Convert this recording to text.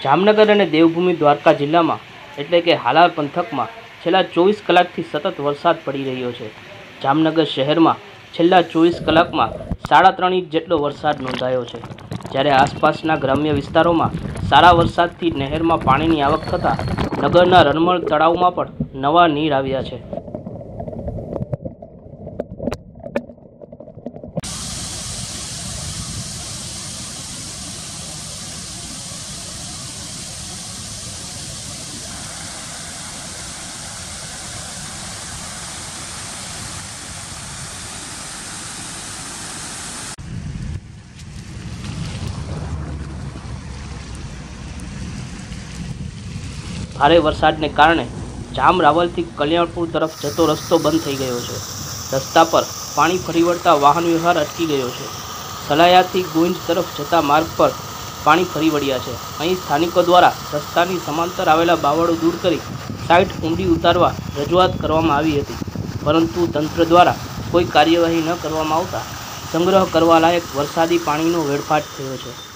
જામનગર અને દેવભૂમિ દ્વારકા જિલ્લામાં એટલે કે હાલાર પંથકમાં છેલ્લા 24 કલાકથી સતત વરસાદ પડી રહ્યો છે। જામનગર શહેરમાં છેલ્લા 24 કલાકમાં 3.5 ઇંચ જેટલો વરસાદ નોંધાયો છે, જ્યારે આસપાસના ગ્રામ્ય વિસ્તારોમાં સારા વરસાદથી નહેરમાં પાણીની આવક થતાં નગરના રણમળ તળાવમાં પણ નવા નીર આવ્યા છે। ભારે વરસાદને કારણે જામ રાવલથી કલ્યાણપુર તરફ જતો રસ્તો બંધ થઈ ગયો છે। રસ્તા પર પાણી ફરી વળતા વાહન વ્યવહાર અટકી ગયો છે। સલાયાથી ગુંજ તરફ જતા માર્ગ પર પાણી ફરી વળ્યા છે। અહીં સ્થાનિકો દ્વારા રસ્તાની સમાંતર આવેલા બાવળો દૂર કરી સાઇટ ઊંડી ઉતારવા રજૂઆત કરવામાં આવી હતી, પરંતુ તંત્ર દ્વારા કોઈ કાર્યવાહી ન કરવામાં આવતા સંગ્રહ કરવા લાયક વરસાદી પાણીનો વેડફાટ થયો છે।